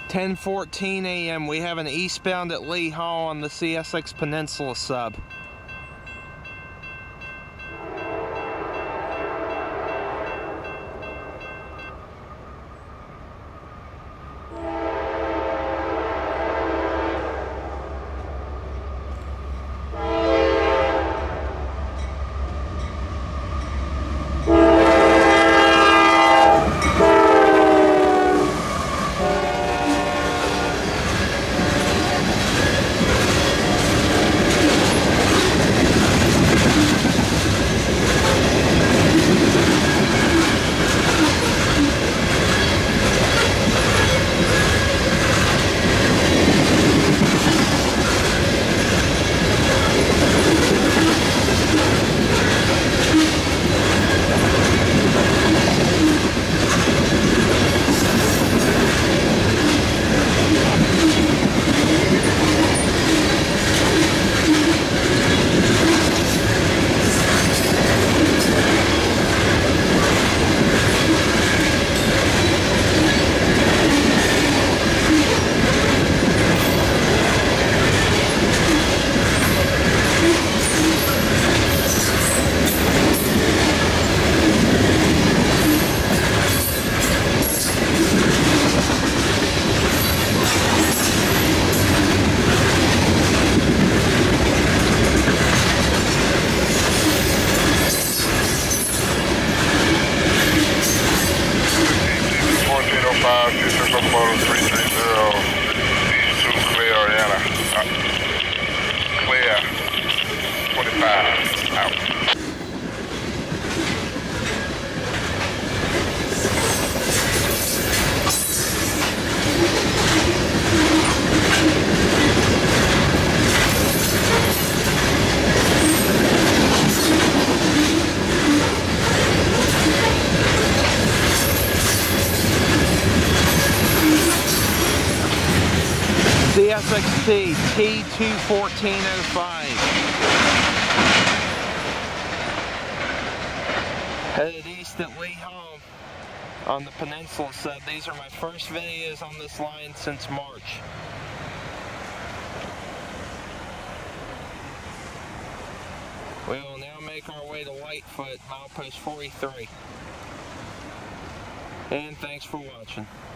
10:14 a.m. We have an eastbound at Lee Hall on the CSX Peninsula sub. Clear 25 out. Csxt T214-05. Headed east at Lee Hall on the Peninsula sub. These are my first videos on this line since March. We will now make our way to Lightfoot, milepost 43. And thanks for watching.